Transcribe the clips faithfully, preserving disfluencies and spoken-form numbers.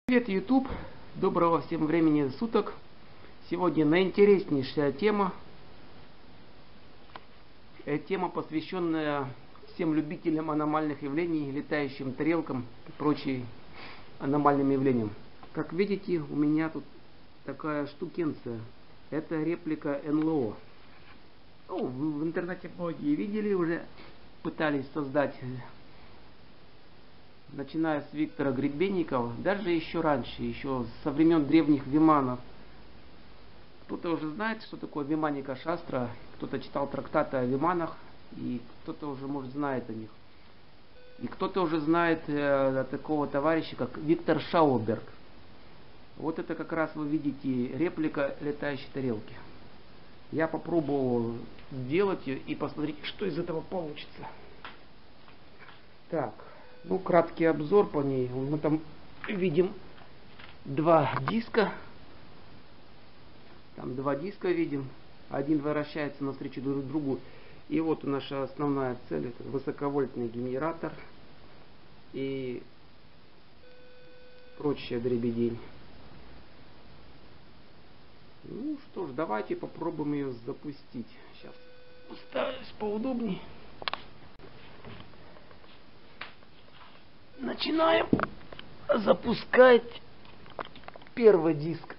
Привет, YouTube! Доброго всем времени суток! Сегодня наинтереснейшая тема. Тема, посвященная всем любителям аномальных явлений, летающим тарелкам и прочим аномальным явлениям. Как видите, у меня тут такая штукенция. Это реплика эн эл о. Ну, в интернете многие видели уже, пытались создать, начиная с Виктора Гребенникова, даже еще раньше, еще со времен древних виманов. Кто-то уже знает, что такое Виманика Шастра, кто-то читал трактаты о виманах, и кто-то уже, может, знает о них. И кто-то уже знает э, такого товарища, как Виктор Шауберг. Вот это как раз вы видите реплика летающей тарелки. Я попробовал сделать ее и посмотрите, что из этого получится. Так, ну краткий обзор по ней. Мы там видим два диска. Там два диска видим. Один вращается навстречу друг другу. И вот наша основная цель. Это высоковольтный генератор. И прочая дребедень. Ну что ж, давайте попробуем ее запустить. Сейчас устроюсь поудобнее. Начинаем запускать первый диск.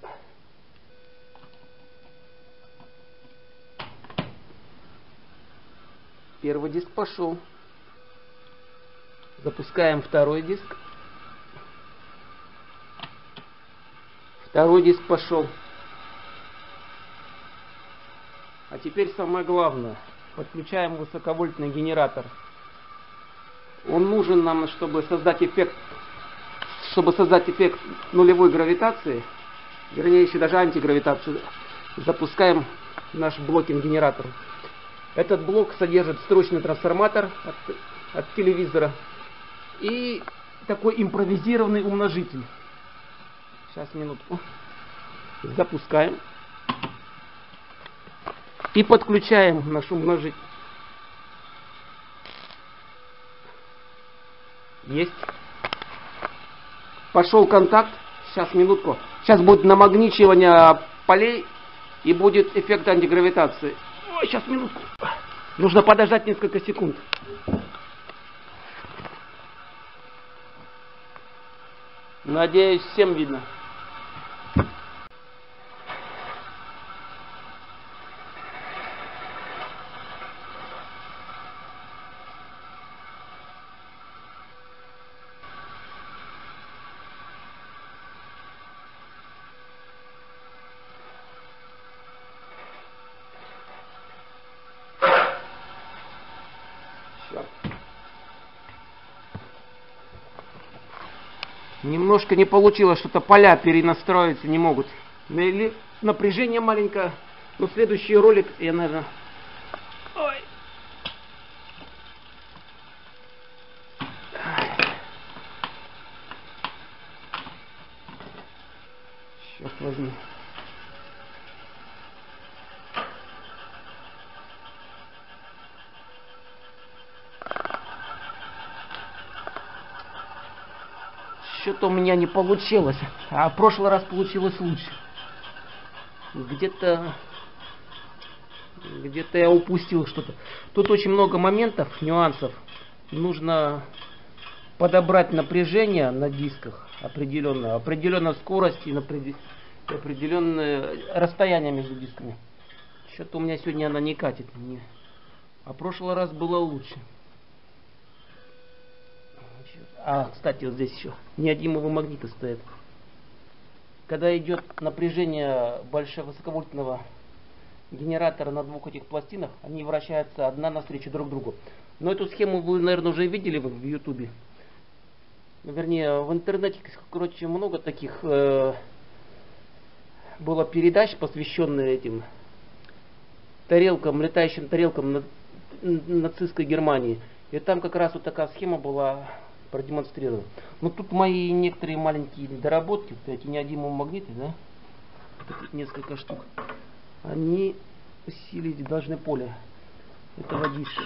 Первый диск пошел. Запускаем второй диск. Второй диск пошел. А теперь самое главное. Подключаем высоковольтный генератор. Он нужен нам, чтобы создать эффект, чтобы создать эффект нулевой гравитации, вернее, еще даже антигравитацию. Запускаем наш блокинг-генератор. Этот блок содержит строчный трансформатор от, от телевизора и такой импровизированный умножитель. Сейчас, минутку. Запускаем. И подключаем наш умножитель. Есть. Пошел контакт. Сейчас, минутку. Сейчас будет намагничивание полей и будет эффект антигравитации. Ой, сейчас, минутку. Нужно подождать несколько секунд. Надеюсь, всем видно. Немножко не получилось, что-то поля перенастроиться не могут. Или напряжение маленькое. Но следующий ролик я, наверное... Ой. Сейчас возьму. Что-то у меня не получилось, а в прошлый раз получилось лучше. Где-то где-то я упустил что-то. Тут очень много моментов, нюансов. Нужно подобрать напряжение на дисках определенное, определенная скорость и определенное расстояние между дисками. Что-то у меня сегодня она не катит. А в прошлый раз было лучше. А, кстати, вот здесь еще неодимовые магниты стоят. Когда идет напряжение большого высоковольтного генератора на двух этих пластинах, они вращаются одна навстречу друг другу. Но эту схему вы, наверное, уже видели в ютубе. Вернее, в интернете, короче, много таких э, было передач, посвященных этим тарелкам, летающим тарелкам на, нацистской Германии. И там как раз вот такая схема была продемонстрирована. Но тут мои некоторые маленькие доработки, вот эти неодимовые магниты, да, тут несколько штук, они усилить должны поле этого диска.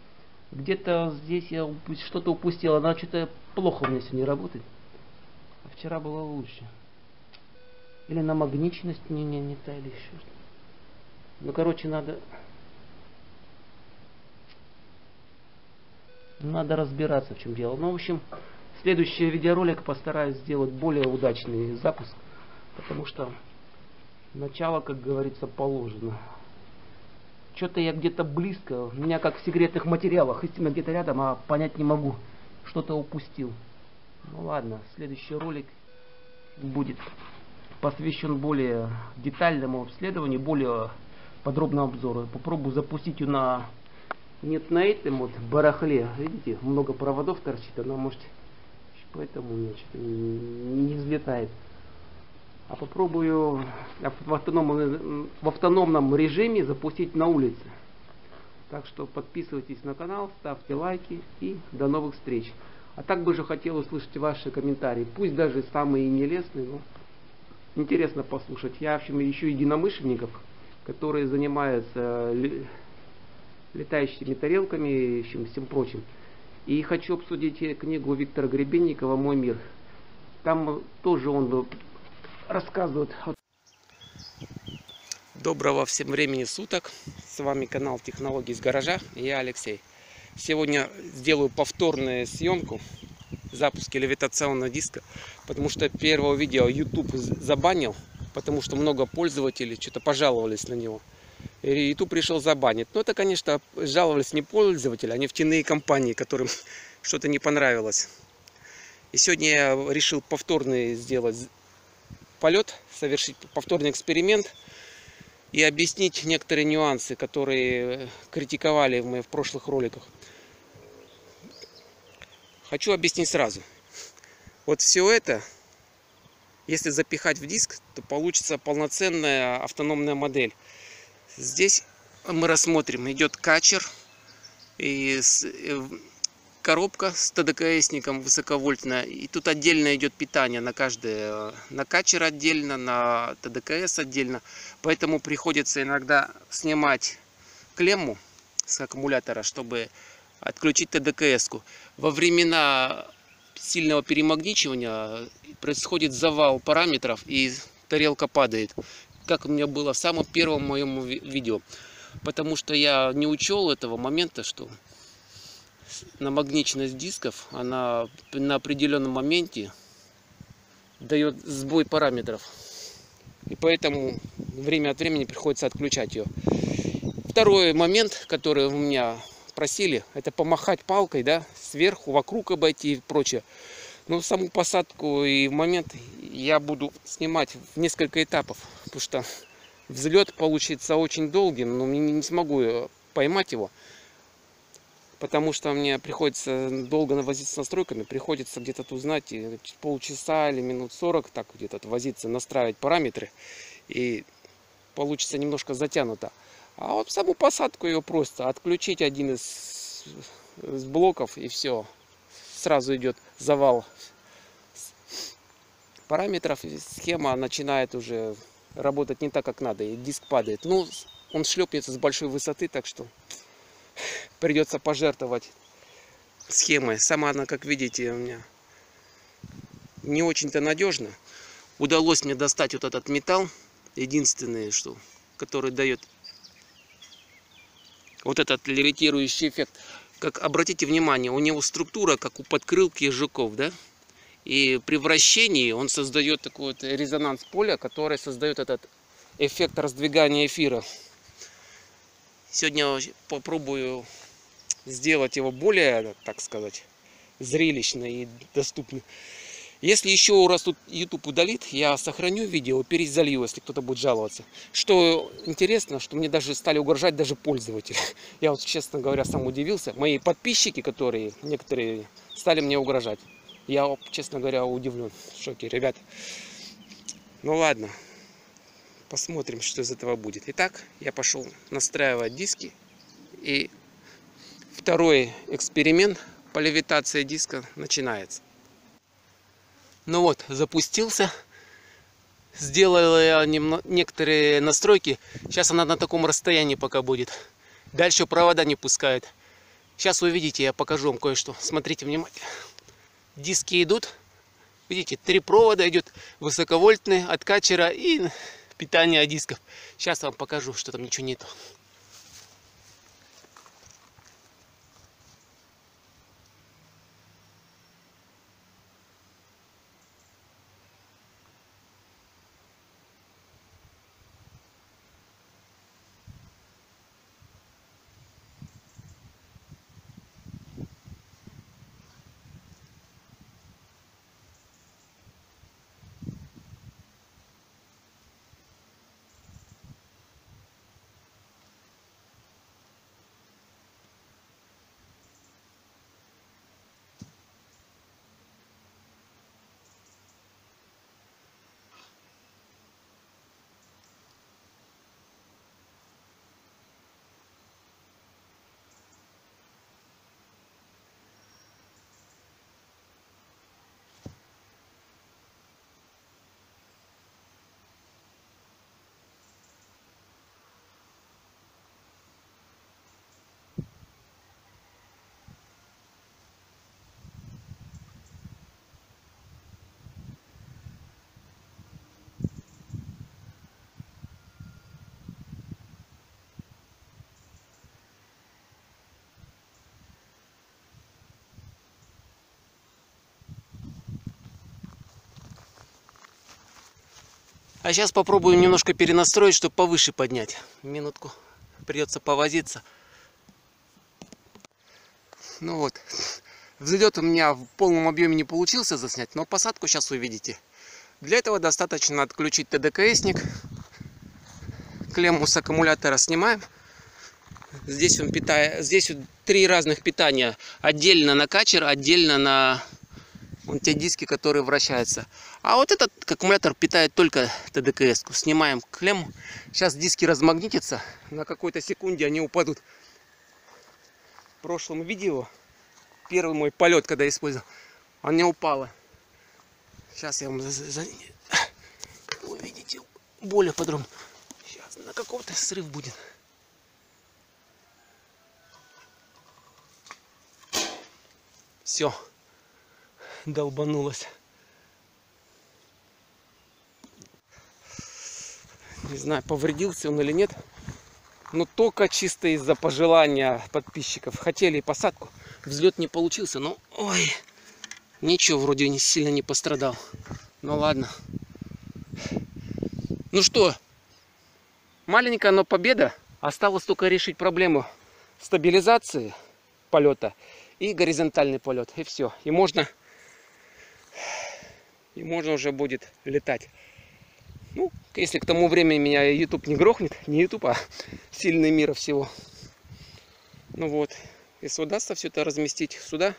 Где-то здесь я что-то упустил, она что-то плохо у меня сегодня работает. вчера было лучше. Или на магничность не, не, не та, или еще что-то. Ну, короче, надо... Надо разбираться, в чем дело. Ну, в общем, следующий видеоролик постараюсь сделать более удачный запуск. Потому что начало, как говорится, положено. Что-то я где-то близко. У меня как в секретных материалах. Истина где-то рядом, а понять не могу. Что-то упустил. Ну ладно, следующий ролик будет посвящен более детальному обследованию, более подробному обзору. Попробую запустить ее на... Нет, на этом вот барахле. Видите, много проводов торчит. Она может... Поэтому у меня что-то не, не взлетает. А попробую в автономном, в автономном режиме запустить на улице. Так что подписывайтесь на канал, ставьте лайки и до новых встреч. А так бы же хотел услышать ваши комментарии. Пусть даже самые нелестные, но интересно послушать. Я, в общем, ищу единомышленников, которые занимаются летающими тарелками и всем прочим. И хочу обсудить книгу Виктора Гребенникова «Мой мир». Там тоже он рассказывает. Доброго всем времени суток. С вами канал Технологии из гаража. И я Алексей. Сегодня сделаю повторную съемку запуска левитационного диска, потому что первое видео YouTube забанил, потому что много пользователей что-то пожаловались на него. И YouTube решил забанить. Но это, конечно, жаловались не пользователи, а нефтяные компании, которым что-то не понравилось. И сегодня я решил повторный сделать полет, совершить повторный эксперимент и объяснить некоторые нюансы, которые критиковали мы в прошлых роликах. Хочу объяснить сразу. Вот все это, если запихать в диск, то получится полноценная автономная модель. Здесь мы рассмотрим, идет качер и коробка с ТДКСником высоковольтная. И тут отдельно идет питание на каждое, на качер отдельно, на ТДКС отдельно. Поэтому приходится иногда снимать клемму с аккумулятора, чтобы отключить ТДКС-ку. Во времена сильного перемагничивания происходит завал параметров и тарелка падает. Как у меня было в самом первом моем видео. Потому что я не учел этого момента, что намагниченность дисков, она на определенном моменте дает сбой параметров. И поэтому время от времени приходится отключать ее. Второй момент, который у меня просили, это помахать палкой, да, сверху, вокруг обойти и прочее. Но саму посадку и момент я буду снимать в несколько этапов, потому что взлет получится очень долгим, но не смогу поймать его, потому что мне приходится долго возиться с настройками, приходится где-то узнать полчаса или минут сорок, так где-то возиться, настраивать параметры, и получится немножко затянуто. А вот саму посадку ее просто отключить один из, из блоков, и все. Сразу идет завал параметров, и схема начинает уже работать не так, как надо, и диск падает. Ну, он шлепнется с большой высоты, так что придется пожертвовать схемой. Сама она, как видите, у меня не очень-то надежна. Удалось мне достать вот этот металл, единственное, что, который дает вот этот левитирующий эффект. Как обратите внимание, у него структура как у подкрылки жуков, да? И при вращении он создает такой вот резонанс поля, который создает этот эффект раздвигания эфира. Сегодня попробую сделать его более, так сказать, зрелищно и доступно. Если еще раз тут YouTube удалит, я сохраню видео, перезалью, если кто-то будет жаловаться. Что интересно, что мне даже стали угрожать даже пользователи. Я вот, честно говоря, сам удивился. Мои подписчики, которые некоторые, стали мне угрожать. Я, честно говоря, удивлен, в шоке, ребят. Ну ладно, посмотрим, что из этого будет. Итак, я пошел настраивать диски. И второй эксперимент по левитации диска начинается. Ну вот, запустился. Сделал я некоторые настройки. Сейчас она на таком расстоянии пока будет. Дальше провода не пускает. Сейчас увидите, я покажу вам кое-что. Смотрите внимательно. Диски идут. Видите, три провода идет высоковольтные от качера и питание дисков. Сейчас вам покажу, что там ничего нету. А сейчас попробую немножко перенастроить, чтобы повыше поднять. Минутку. Придется повозиться. Ну вот. Взлет у меня в полном объеме не получился заснять, но посадку сейчас увидите. Для этого достаточно отключить ТДКСник. Клемму с аккумулятора снимаем. Здесь он питает. Здесь вот три разных питания. Отдельно на качер, отдельно на вон те диски, которые вращаются. А вот этот аккумулятор питает только ТДКС-ку. Снимаем клемму. Сейчас диски размагнитятся. На какой-то секунде они упадут. В прошлом видео, первый мой полет, когда использовал, он не упало. Сейчас я вам увидите более подробно. Сейчас на каком-то срыв будет. Все. Долбанулось. Не знаю, повредился он или нет. Но только чисто из-за пожелания подписчиков. Хотели посадку. Взлет не получился. Но ой. Ничего, вроде не сильно не пострадал. Ну ладно. Ну что. Маленькая, но победа. Осталось только решить проблему стабилизации полета и горизонтальный полет. И все. И можно... И можно уже будет летать. Ну, если к тому времени меня YouTube не грохнет, не YouTube, а сильный мира всего. Ну вот, если удастся все это разместить сюда,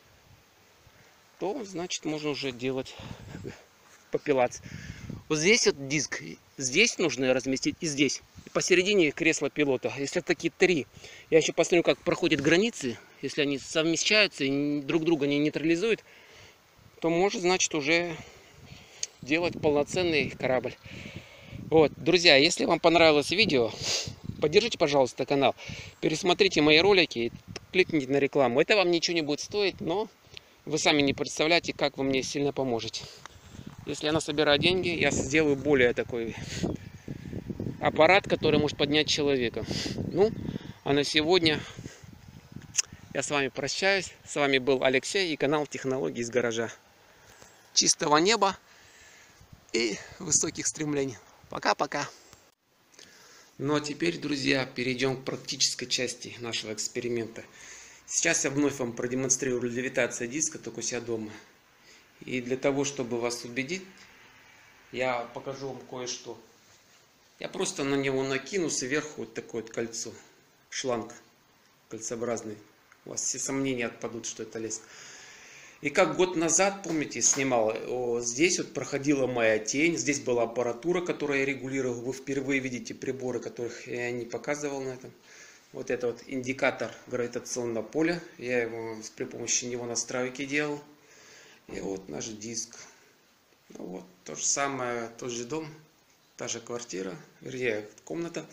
то, значит, можно уже делать попилаться. Вот здесь вот диск, здесь нужно разместить и здесь. И посередине кресло пилота. Если такие три, я еще посмотрю, как проходят границы. Если они совмещаются и друг друга не нейтрализуют, то может, значит, уже делать полноценный корабль. Вот, друзья, если вам понравилось видео, поддержите, пожалуйста, канал, пересмотрите мои ролики и кликните на рекламу. Это вам ничего не будет стоить, но вы сами не представляете, как вы мне сильно поможете. Если я насобираю деньги, я сделаю более такой аппарат, который может поднять человека. Ну, а на сегодня я с вами прощаюсь. С вами был Алексей и канал Технологии из гаража. Чистого неба и высоких стремлений. Пока-пока. Ну а теперь, друзья, перейдем к практической части нашего эксперимента. Сейчас я вновь вам продемонстрирую левитацию диска, только у себя дома. И для того, чтобы вас убедить, я покажу вам кое-что. Я просто на него накину сверху вот такое вот кольцо, шланг кольцеобразный. У вас все сомнения отпадут, что это лес. И как год назад, помните, снимал, о, здесь вот проходила моя тень, здесь была аппаратура, которую я регулировал. Вы впервые видите приборы, которых я не показывал на этом. Вот это вот индикатор гравитационного поля. Я его при помощи него настройки делал. И вот наш диск. Ну вот, то же самое, тот же дом, та же квартира, вернее, комната.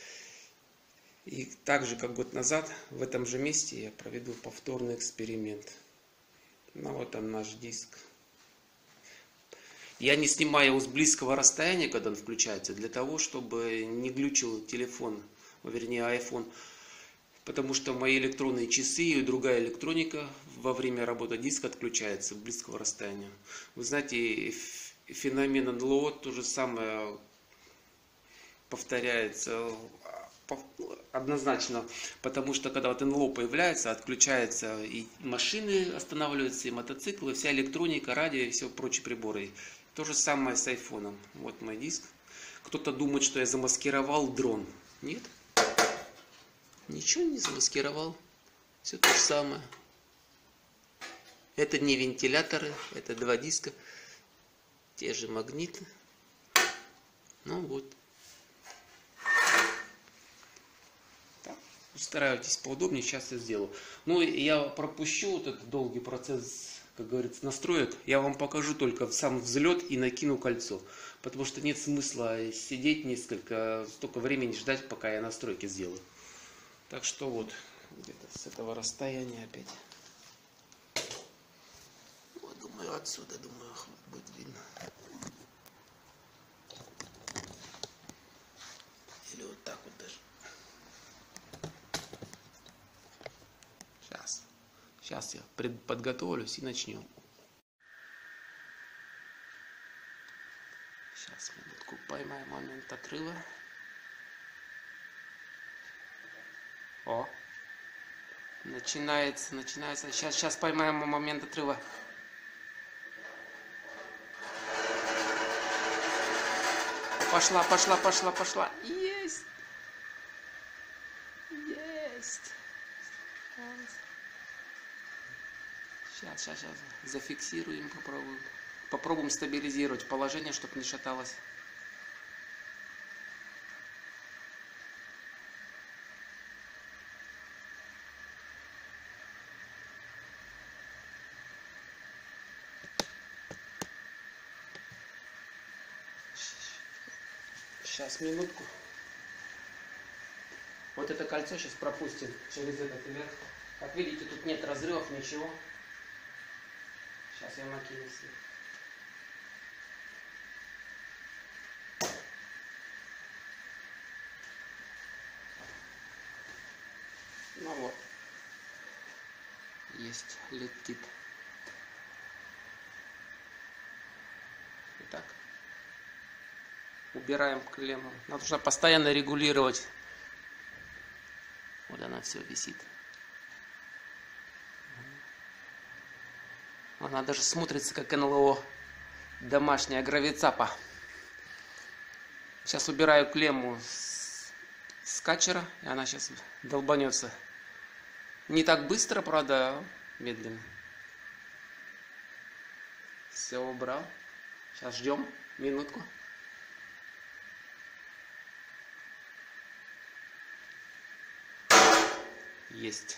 И так же, как год назад, в этом же месте я проведу повторный эксперимент. Ну вот он наш диск. Я не снимаю его с близкого расстояния, когда он включается, для того, чтобы не глючил телефон, вернее iPhone. Потому что мои электронные часы и другая электроника во время работы диска отключается с близкого расстояния. Вы знаете, феномен эн эл о то же самое повторяется однозначно, потому что когда вот эн эл о появляется, отключаются и машины останавливаются, и мотоциклы, вся электроника, радио и все прочие приборы. То же самое с айфоном. Вот мой диск. Кто-то думает, что я замаскировал дрон. Нет. Ничего не замаскировал. Все то же самое. Это не вентиляторы, это два диска. Те же магниты. Ну вот. Так, устраивайтесь поудобнее, сейчас я сделаю. Ну и я пропущу вот этот долгий процесс, как говорится, настроек. Я вам покажу только сам взлет и накину кольцо. Потому что нет смысла сидеть несколько, столько времени ждать, пока я настройки сделаю. Так что вот, где-то с этого расстояния опять. Вот, думаю, отсюда, думаю, будет видно. Или вот так вот даже. Сейчас. Сейчас я подготовлюсь и начнем. Сейчас, минутку, поймаю момент отрыва. О, начинается, начинается. Сейчас, сейчас поймаем момент отрыва. Пошла, пошла, пошла, пошла. Есть. Есть. Сейчас, сейчас, сейчас. Зафиксируем, попробуем. Попробуем стабилизировать положение, чтобы не шаталось. Сейчас, минутку. Вот это кольцо сейчас пропустим через этот вверх. Как видите, тут нет разрывов, ничего. Сейчас я накину все. Ну вот. Есть, летит. Итак. Убираем клемму. Нужно постоянно регулировать. Вот она все висит. Она даже смотрится как эн эл о домашняя гравицапа. Сейчас убираю клемму с, с катчера, и она сейчас долбанется. Не так быстро, правда, а медленно. Все убрал. Сейчас ждем минутку. Есть.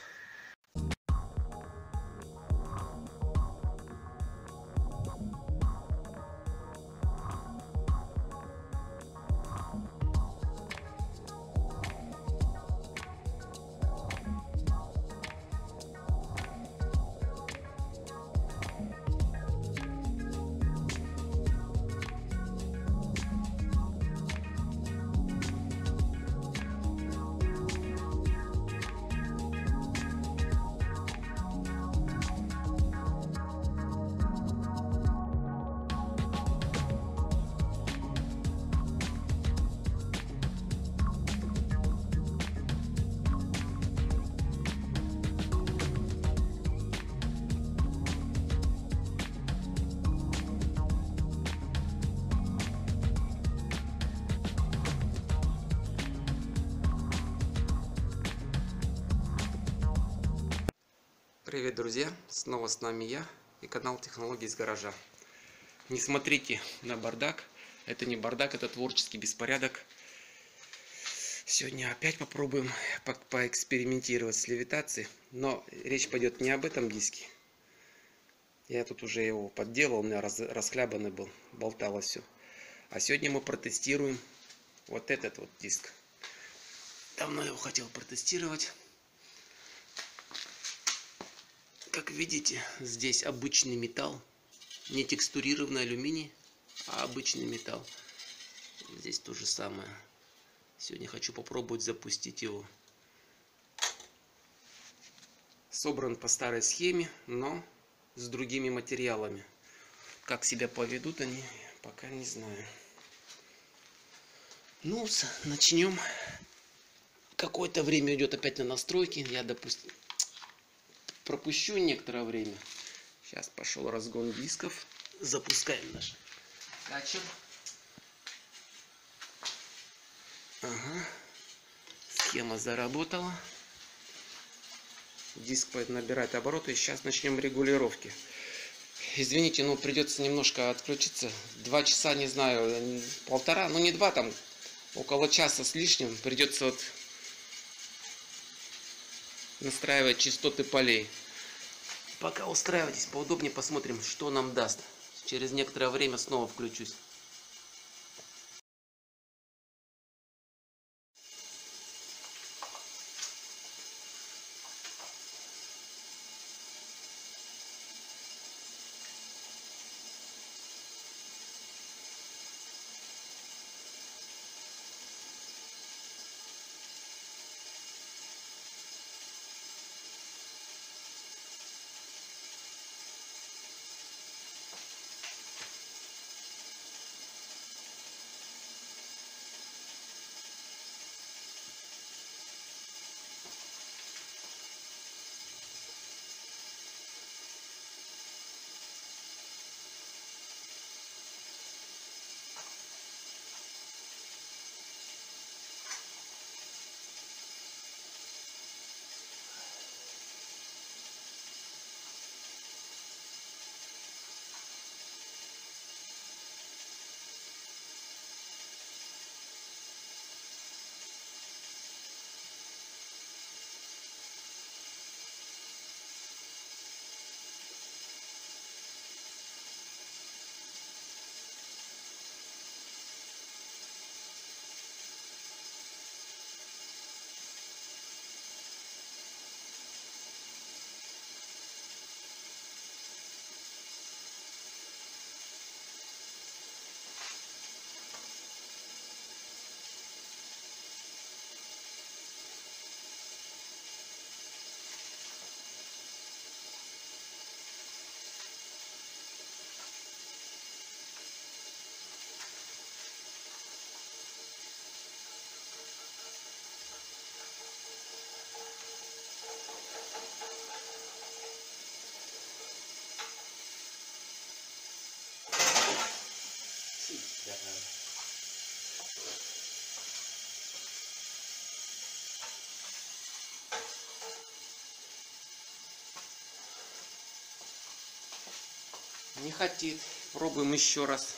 Привет, друзья! Снова с нами я и канал Технологии из гаража. Не смотрите на бардак. Это не бардак, это творческий беспорядок. Сегодня опять попробуем по поэкспериментировать с левитацией. Но речь пойдет не об этом диске. Я тут уже его подделал, у меня раз, расхлябанный был, болталось все. А сегодня мы протестируем вот этот вот диск. Давно его хотел протестировать. Как видите, здесь обычный металл, не текстурированный алюминий, а обычный металл. Здесь то же самое. Сегодня хочу попробовать запустить его. Собран по старой схеме, но с другими материалами. Как себя поведут они, пока не знаю. Ну, начнем. Какое-то время идет опять на настройки. Я, допустим, пропущу некоторое время. Сейчас пошел разгон дисков. Запускаем наш качер. Ага. Схема заработала. Диск набирает обороты. Сейчас начнем регулировки. Извините, но придется немножко отключиться. Два часа, не знаю, полтора, ну не два, там около часа с лишним. Придется вот настраивать частоты полей. Пока устраивайтесь поудобнее, посмотрим, что нам даст. Через некоторое время снова включусь. Не хотит. Пробуем еще раз.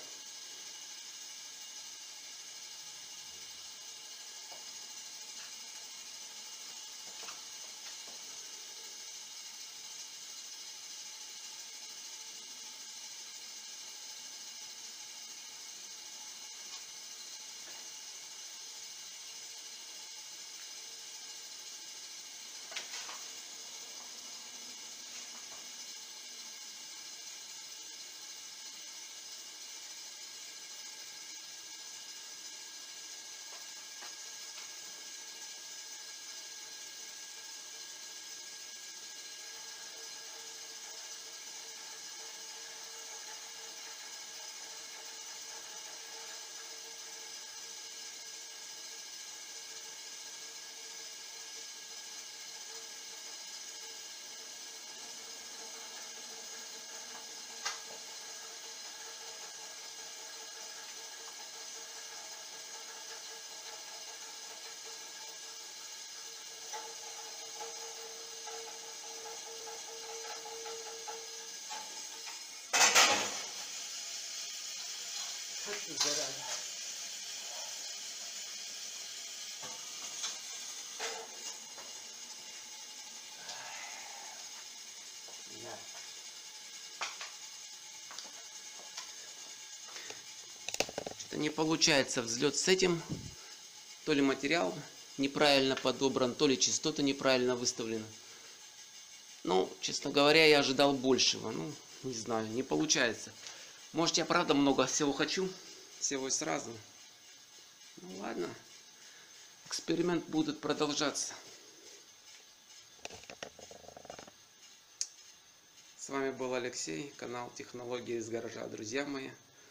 Хочу зараза. Да. Что-то не получается взлет с этим. То ли материал неправильно подобран, то ли частоты неправильно выставлены. Ну, честно говоря, я ожидал большего. Ну, не знаю, не получается. Может, я правда много всего хочу, всего и сразу. Ну ладно, эксперимент будет продолжаться. С вами был Алексей, канал Технологии из гаража. Друзья мои,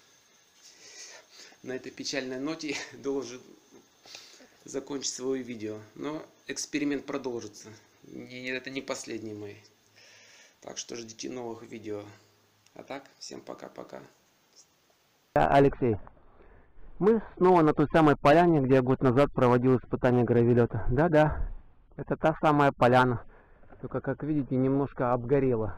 на этой печальной ноте должен закончить свое видео. Но эксперимент продолжится. И это не последний мой. Так что ждите новых видео. А так, всем пока-пока. Алексей, мы снова на той самой поляне, где я год назад проводил испытание гравелета. Да-да, это та самая поляна. Только, как видите, немножко обгорела.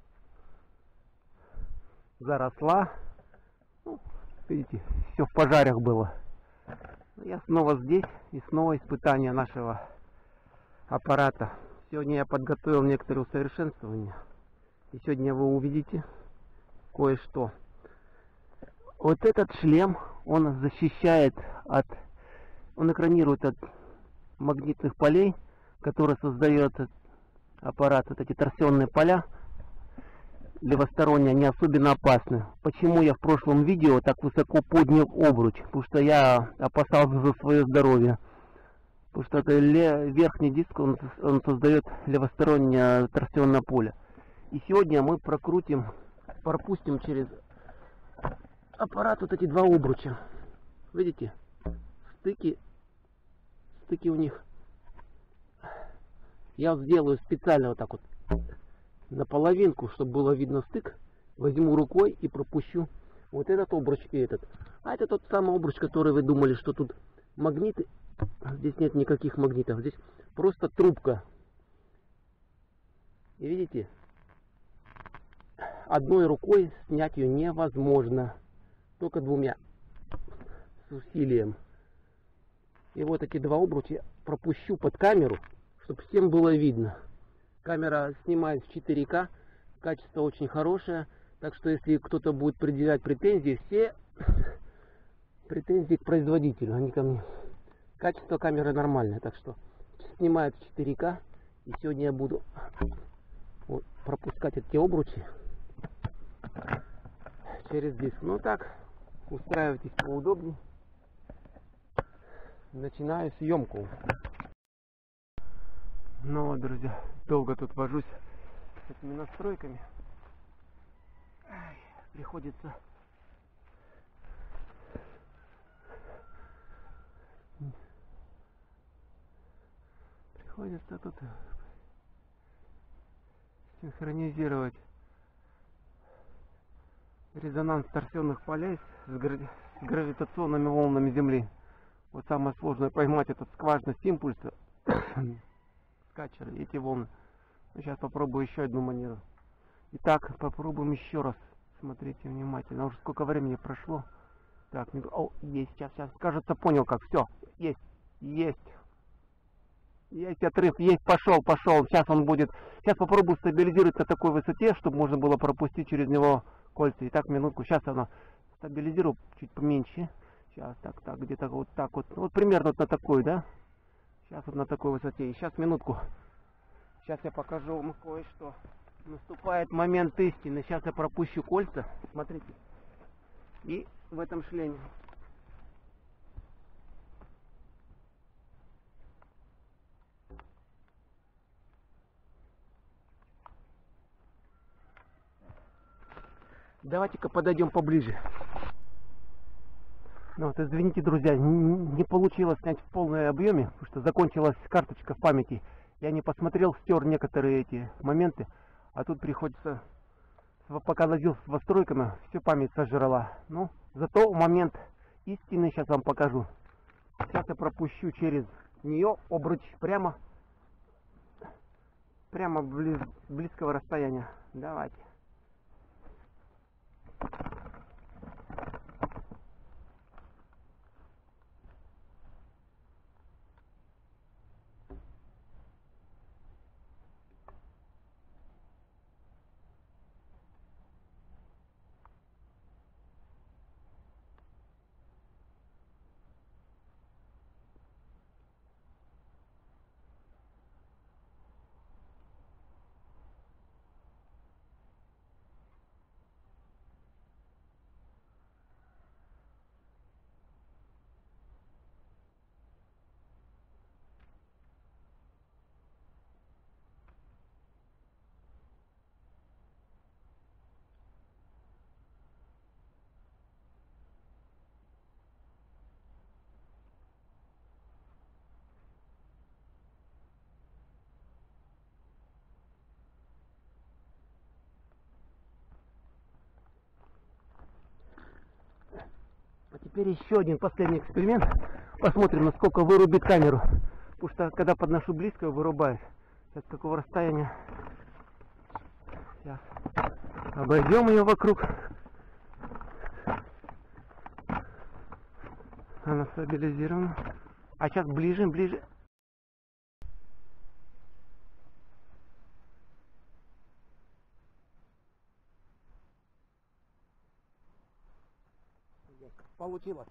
Заросла. Ну, видите, все в пожарах было. Я снова здесь, и снова испытание нашего аппарата. Сегодня я подготовил некоторые усовершенствования. И сегодня вы увидите кое-что. Вот этот шлем, он защищает от, он экранирует от магнитных полей, которые создает аппарат. Вот эти торсионные поля левосторонние, они особенно опасны. Почему я в прошлом видео так высоко поднял обруч? Потому что я опасался за свое здоровье. Потому что это верхний диск, он, он создает левостороннее торсионное поле. И сегодня мы прокрутим, пропустим через аппарат вот эти два обруча. Видите? Стыки. Стыки у них. Я сделаю специально вот так вот наполовинку, чтобы было видно стык. Возьму рукой и пропущу вот этот обруч и этот. А это тот самый обруч, который вы думали, что тут магниты. Здесь нет никаких магнитов. Здесь просто трубка. И видите? Одной рукой снять ее невозможно. Только двумя. С усилием. И вот эти два обруча пропущу под камеру, чтобы всем было видно. Камера снимает в четыре ка. Качество очень хорошее. Так что если кто-то будет предъявлять претензии, все претензии к производителю, а не ко мне. Качество камеры нормальное. Так что снимает в четыре ка. И сегодня я буду вот пропускать эти обручи через диск. Ну так, устраивайтесь поудобнее. Начинаю съемку. Ну вот, друзья, долго тут вожусь с этими настройками. Ай, приходится приходится тут синхронизировать резонанс торсионных полей с, гра... с гравитационными волнами Земли. Вот самое сложное поймать этот скважность импульса, скачеры, эти волны. Ну, сейчас попробую еще одну манеру. Итак, попробуем еще раз. Смотрите внимательно. Уже сколько времени прошло. Так, о, есть, сейчас, сейчас. Кажется, понял как. Все, есть, есть. Есть отрыв, есть, пошел, пошел. Сейчас он будет. Сейчас попробую стабилизировать на такой высоте, чтобы можно было пропустить через него кольца. Итак, минутку. Сейчас оно стабилизирую чуть поменьше. Сейчас, так, так, где-то вот так вот. Вот примерно вот на такой, да? Сейчас вот на такой высоте. И сейчас, минутку. Сейчас я покажу вам кое-что. Наступает момент истины. Сейчас я пропущу кольца. Смотрите. И в этом шлеме. Давайте-ка подойдем поближе. Ну вот, извините, друзья, не получилось снять в полном объеме, потому что закончилась карточка в памяти. Я не посмотрел, стер некоторые эти моменты, а тут приходится, пока возился с настройками, всю память сожрала. Ну, зато момент истины сейчас вам покажу. Сейчас я пропущу через нее обруч прямо, прямо близ, близкого расстояния. Давайте. теперь еще один последний эксперимент. Посмотрим, насколько вырубит камеру. Потому что когда подношу близко, вырубает. Сейчас какого расстояния. Сейчас обойдем ее вокруг. Она стабилизирована. А сейчас ближе, ближе. Получилось.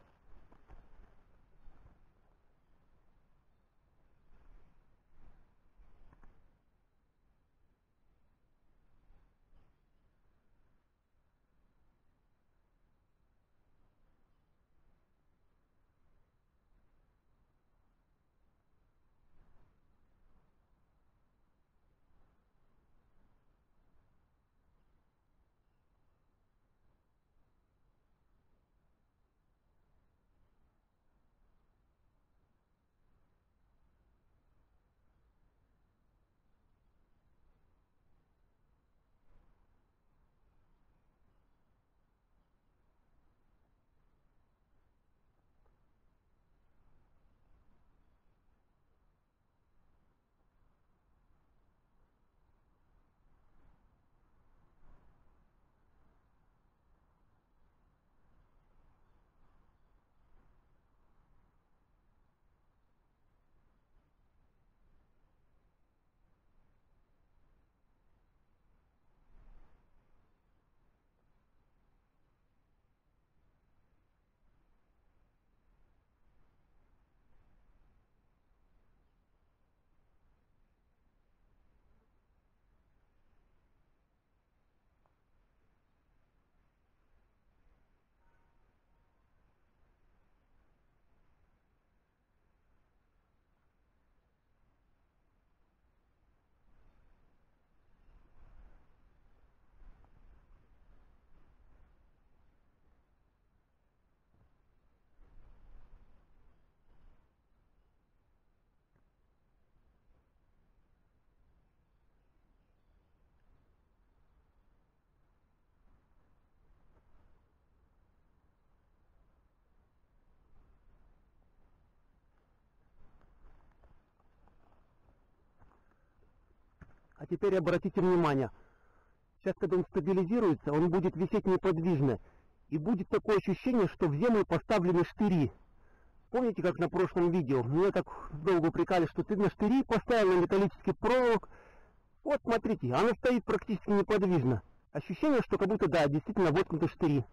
А теперь обратите внимание, сейчас, когда он стабилизируется, он будет висеть неподвижно. И будет такое ощущение, что в землю поставлены штыри. Помните, как на прошлом видео? Меня так долго упрекали, что ты на штыри поставил, на металлический проволок. Вот, смотрите, она стоит практически неподвижно. Ощущение, что как будто, да, действительно воткнуты штыри.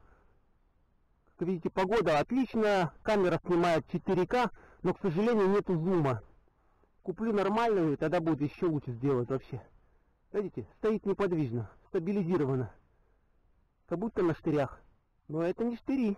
Как видите, погода отличная, камера снимает четыре ка, но, к сожалению, нету зума. Куплю нормальную, и тогда будет еще лучше сделать вообще. Видите, стоит неподвижно, стабилизировано. Как будто на штырях. Но это не штыри.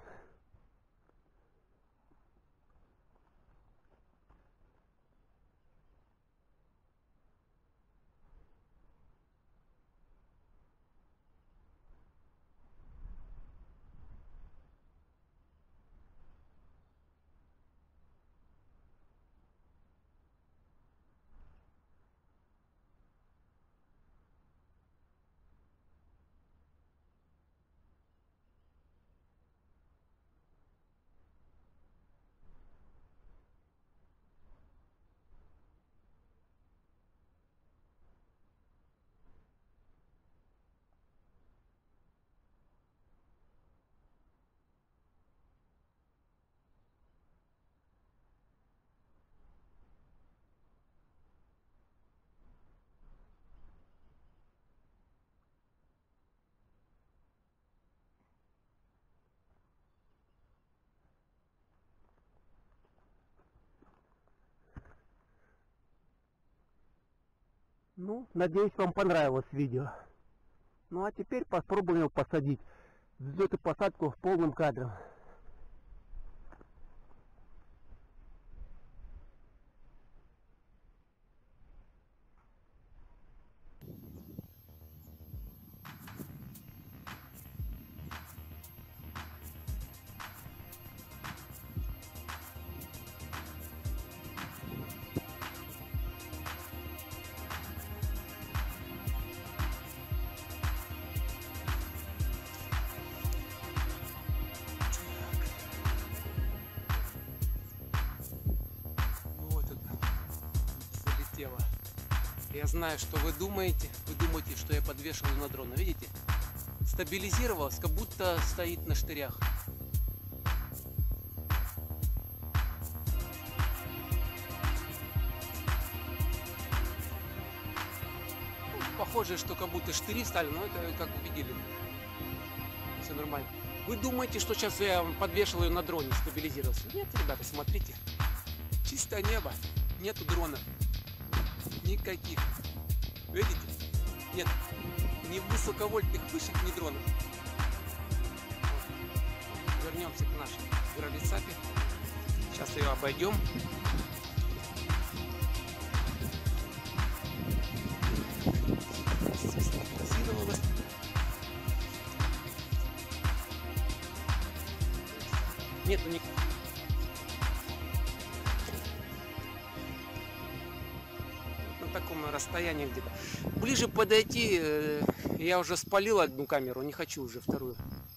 Ну, надеюсь, вам понравилось видео. Ну а теперь попробуем его посадить. Взлет и посадку в полном кадре. Я знаю, что вы думаете. Вы думаете, что я подвешиваю на дрон. Видите? Стабилизировалась, как будто стоит на штырях. Похоже, что как будто штыри стали, но это как увидели. Все нормально. Вы думаете, что сейчас я подвешиваю на дроне, стабилизировался? Нет, ребята, смотрите. Чистое небо. Нету дронов. Никаких. Видите? Нет. Ни высоковольтных вышек, ни дронов. Вот. Вернемся к нашей гравицапе. Сейчас ее обойдем. Фиксировалась. Нету никаких. На таком расстоянии где-то. Ближе подойти, э, я уже спалил одну камеру, не хочу уже вторую.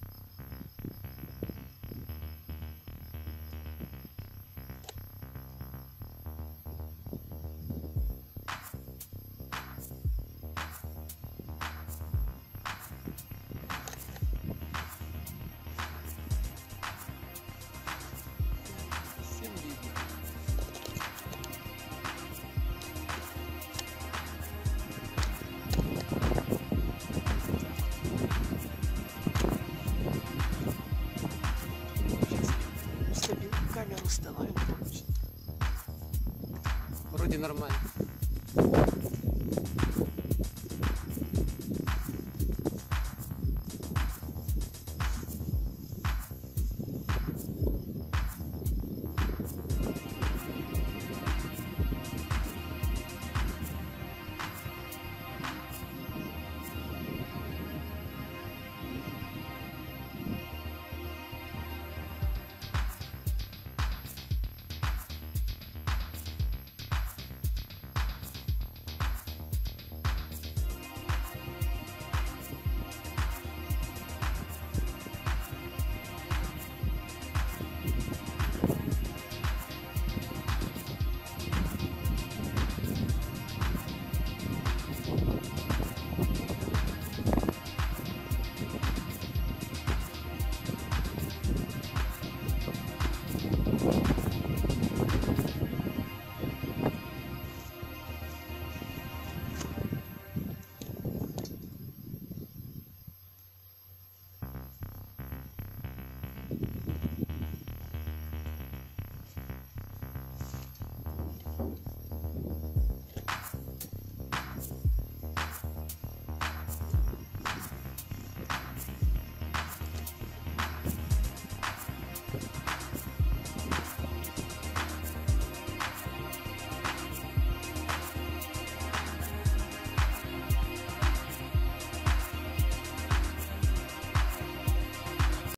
Всем видно. Камеру установим. Вроде нормально.